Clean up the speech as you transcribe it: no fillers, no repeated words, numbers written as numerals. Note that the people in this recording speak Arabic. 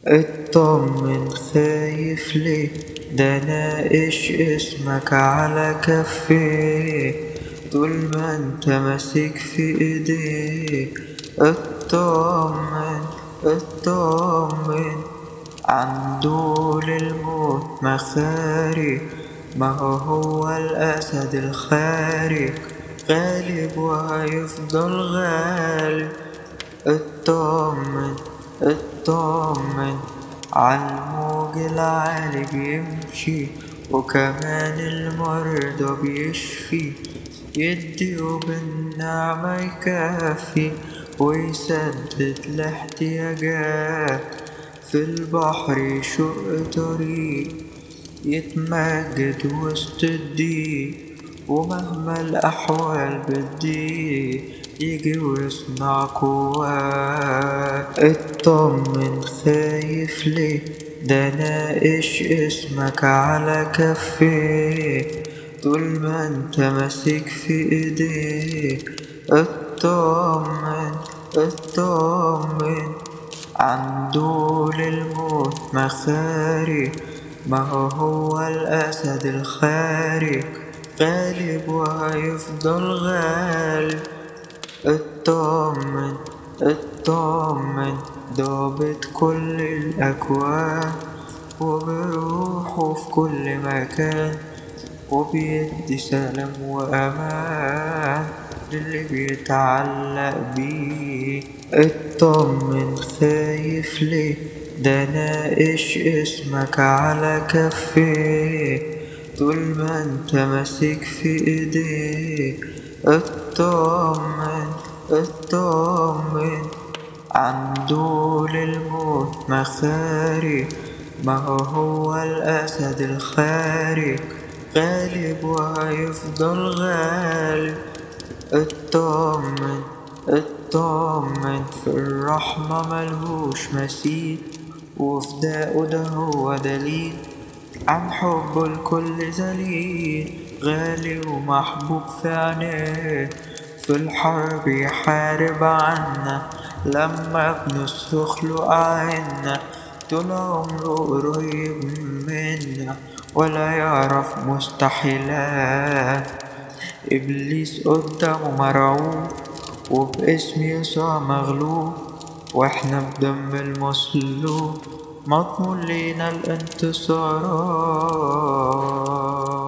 اطمن خايف ليه؟ ده ناقش اسمك على كفيه طول ما انت ماسك في ايديه. اطمن اطمن، عنده للموت مخارج، ما هو الأسد الخارج، غالب وهيفضل غالب. اطمن اطمن، عالموج العالي بيمشي وكمان المرضى بيشفي، يدي وبالنعمة يكفي ويسدد الاحتياجات، في البحر يشق طريق يتمجد وسط الضيق، ومهما الأحوال بتضيق يجي ويصنع قوات. اطمن خايف ليه؟ ده ناقش اسمك على كفيه طول ما انت ماسك في ايديه. اطمن اطمن، عنده للموت مخارج، ما هو الأسد الخارج، غالب وهيفضل غالب. اطمن اطمن، ضابط كل الأكوان وبروحه في كل مكان، وبيدي سلام وأمان للي بيتعلق بيه. اطمن خايف ليه؟ ده ناقش اسمك على كفيه طول ما انت ماسك في ايديه. اطمن اطمن، عنده للموت مخارج، ما هو الأسد الخارج، غالب وهيفضل غالب. اطمن اطمن، في الرحمة ملهوش مثيل، وفداءه ده هو دليل عن حبه الكل ذليل، غالي ومحبوب في عينيه، في الحرب يحارب عنا لما بنصرخ له أعنا، طول عمره قريب منا ولا يعرف مستحيلات. إبليس قدامه مرعوب وباسم يسوع مغلوب، واحنا بدم المصلوب مضمون لينا الانتصارات.